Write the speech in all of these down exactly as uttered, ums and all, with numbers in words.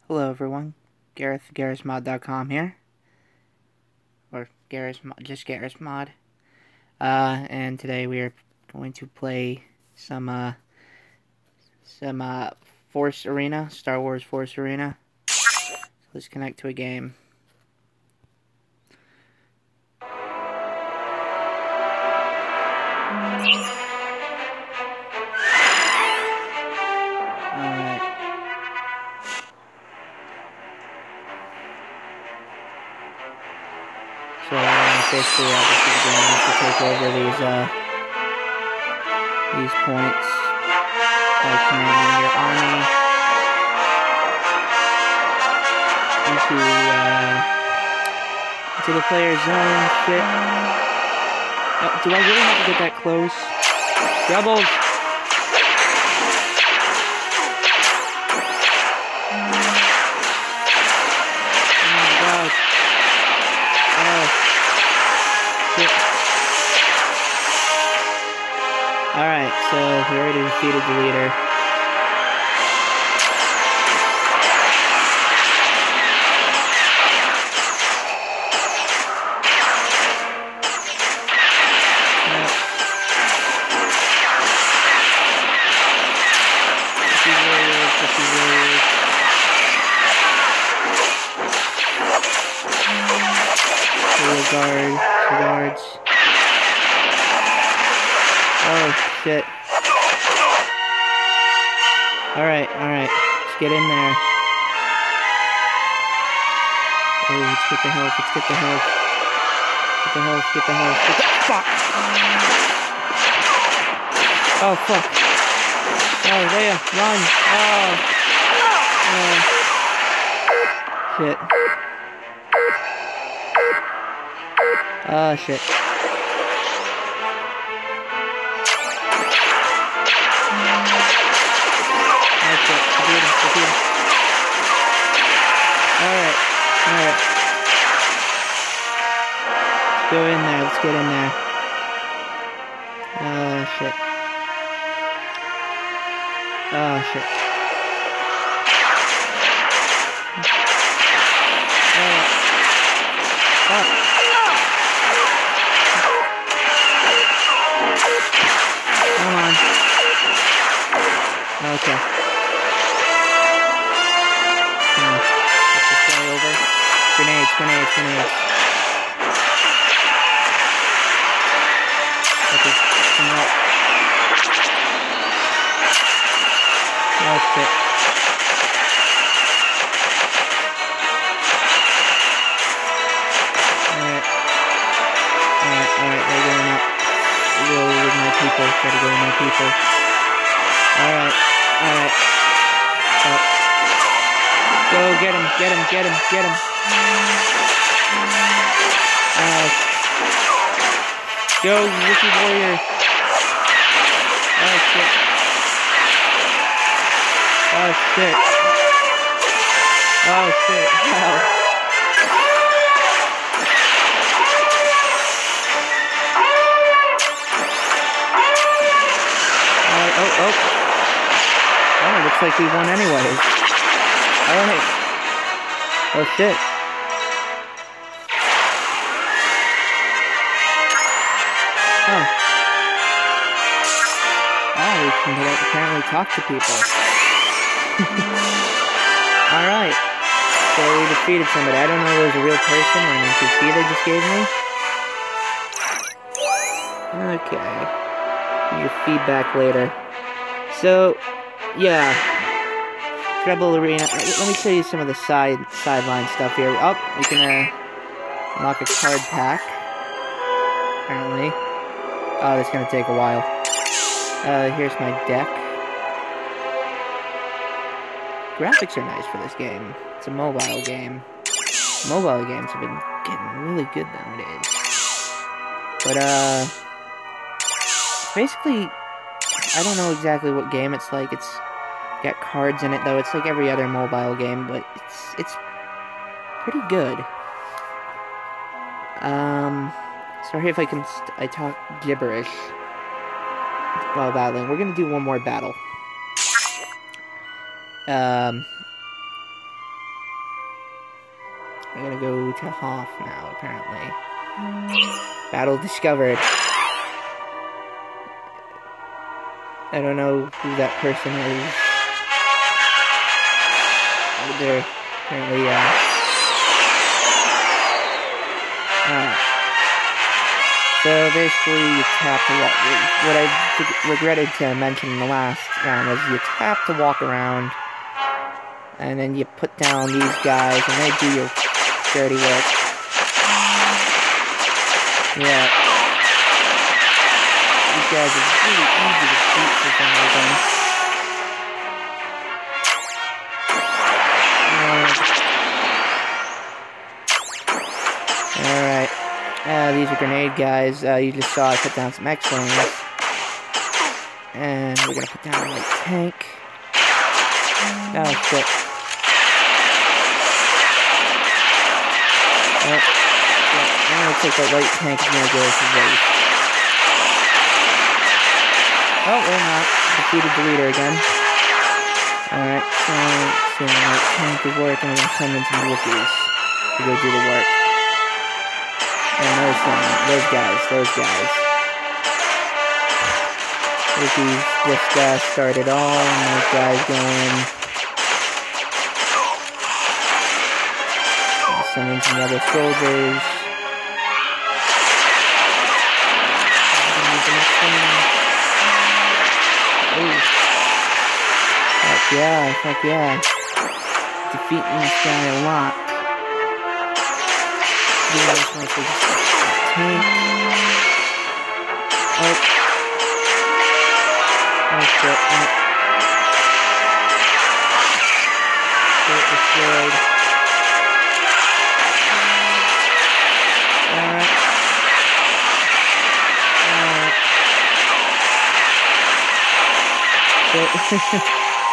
Hello everyone, Gareth, Gareth Mod dot com here, or Gareth, just Gareth Mod, uh, and today we are going to play some, uh, some, uh, Force Arena, Star Wars Force Arena. So let's connect to a game. Alright. So, uh, basically, uh, this is the game is to take over these, uh, these points by commanding your army into, uh, into the player's zone. Shit. Uh, do I really have to get that close? Rebels! Alright, so we already defeated the leader. Yep. fifty warriors, fifty warriors. Here guard, guards. Oh, shit. Alright, alright. Let's get in there. Oh, let's get the health, let's get the health. Get the health, get the health, get the... Fuck! Oh, fuck. Oh, Leia, run! Oh! Oh. Shit. Oh, shit. Alright, alright. Let's go in there, let's get in there. Oh, shit. Oh, shit. Oh. Fuck. Come on. Okay. Over. Grenades, grenades, grenades. Okay, come up. Oh shit. Alright. Alright, alright, they're going up. Go with my people, gotta go with my people. Alright, alright. Up. Go, get him, get him, get him, get him. Uh, go, Wookiee warrior. Oh, shit. Oh, shit. Oh, shit. Wow. Uh, oh, oh. Oh, looks like we won anyways. Alright. Oh shit. Oh. Oh, we can apparently talk to people. Alright. So we defeated somebody. I don't know if it was a real person or an N P C they just gave me. Okay. Your feedback later. So, yeah. Rebel Arena. Let me show you some of the side sideline stuff here. Oh, we can uh, unlock a card pack. Apparently. Oh, that's gonna take a while. Uh, here's my deck. Graphics are nice for this game. It's a mobile game. Mobile games have been getting really good nowadays. But uh, basically, I don't know exactly what game it's like. It's got cards in it, though. It's like every other mobile game, but it's it's pretty good. Um, sorry if I can st I talk gibberish while battling. We're gonna do one more battle. Um, We're gonna go to Hoth now, apparently. Battle discovered. I don't know who that person is. They're apparently, uh... uh so basically, you tap to walk. What I regretted to mention in the last round was you tap to walk around, and then you put down these guys, and they do your dirty work. Yeah. These guys are really easy to beat for some reason. Uh, Alright. Uh, these are grenade guys. Uh, you just saw I put down some X-Wings. And we're gonna put down a light tank. Oh, shit. Oh, shit. I'm gonna take that light tank and gonna go to waste. Oh, we're not. Defeated the leader again. Alright, so, so the light tank is working. We're gonna send in some Wookiees to go do the work. And those things, those guys, those guys. Wookiees just uh, started all, and those guys going. Send in some other soldiers. Oh. Fuck yeah, fuck yeah. Defeating this guy a lot. Yeah, this one's just a tank. Oh. Oh shit. Oh. Get destroyed. Alright. Alright. Shit.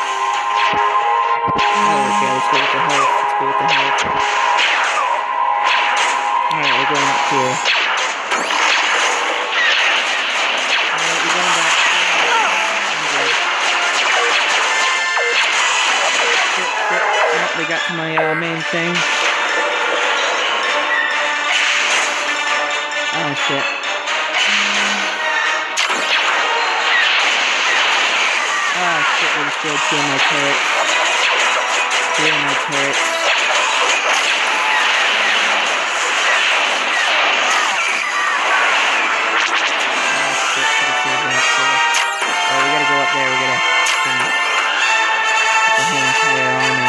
Oh, okay, let's go with the health. Let's go with the health. Alright, we're going up here. Alright, we're going back. I'm good. Shit, shit. Oh, we got to my uh, main thing. Oh, shit. Oh, shit, we destroyed two of my turrets. Three of my turrets. Oh shit, should have killed that, so... Oh, we gotta go up there, we gotta... Um, the whole entire army.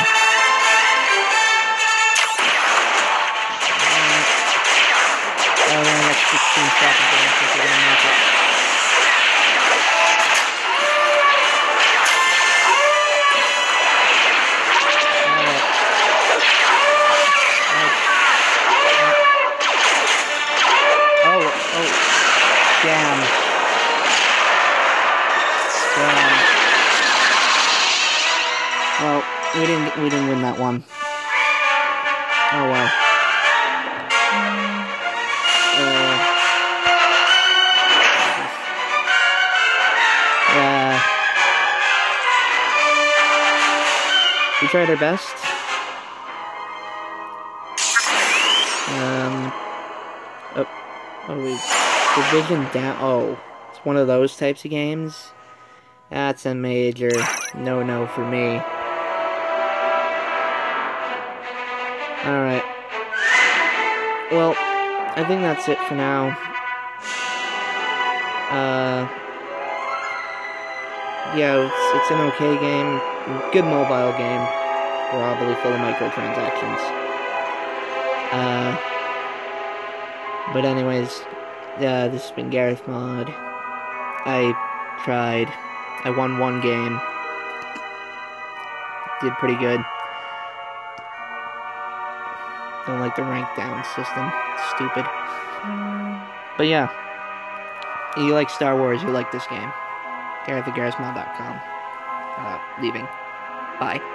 Alright. Oh, we only got sixteen seconds, I don't think we're gonna make it. Damn. Damn. Well, we didn't we didn't win that one. Oh well. Uh, uh we tried our best. Um Oh what do we Division down. Oh, it's one of those types of games. That's a major no-no for me. Alright. Well, I think that's it for now. Uh, yeah, it's, it's an okay game. Good mobile game. Probably full of microtransactions. Uh, but anyways... Yeah, this has been Gareth Mod. I tried. I won one game. Did pretty good. Don't like the rank down system. It's stupid. But yeah. If you like Star Wars, you like this game. Gareth at Gareth Mod dot com. Uh, leaving. Bye.